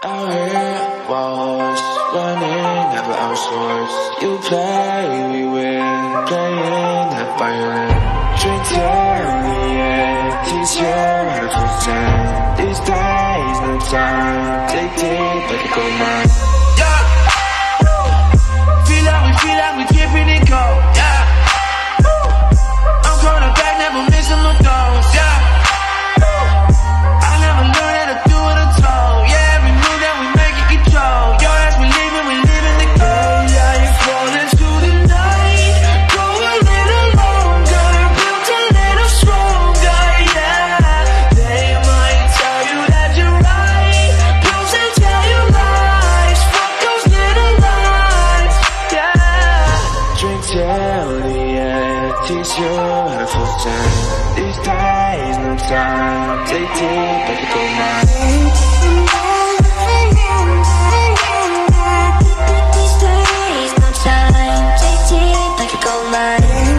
Out here, walls running, never outsource. You play, we win, playing that violin. Drink till the end, teach you how to pretend. These days, no time, dig deep, let it go mine. Yeah, feel like we keeping it cold. Yeah, I'm coming back, never missing my goals. Yeah, I never learned how to do it at all. Yeah, every move that we make it control. Your ass, we living the goal. Yeah, you're falling through the night. Go a little longer, built a little stronger. Yeah, they might tell you that you're right. Pills that tell you lies. Fuck those little lies. Yeah. Drink till the end, teach you how to pretend. These days, no time, dig deep, let it go mine. These days, no time, dig deep like a gold mine.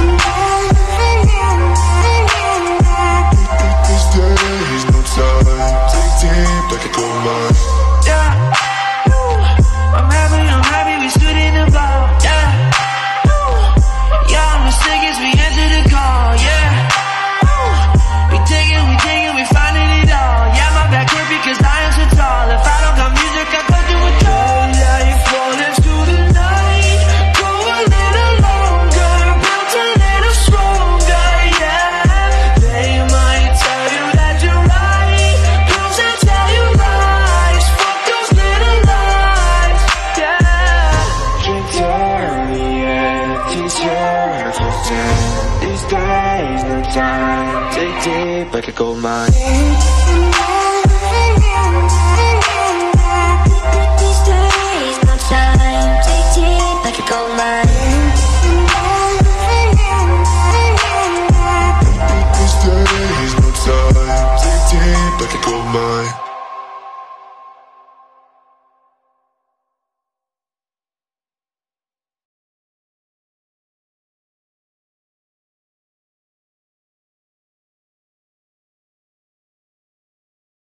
These days, no time, dig deep, let it go mine. Yeah, I'm happy we stood in the bar. Yeah, yeah, I'm the sickest, we answered the call. Yeah, we digging, we finding it all. Yeah, my back hurt because I am so tall. If I don't got music, I go do a tour. Yeah, you're falling through the night. Go a little longer, built a little stronger. Yeah, they might tell you that you're right. Pills that tell you lies. Fuck those little lies. Yeah. Drink till the end, teach you how to pretend. These days, no time, dig deep, like a gold mine.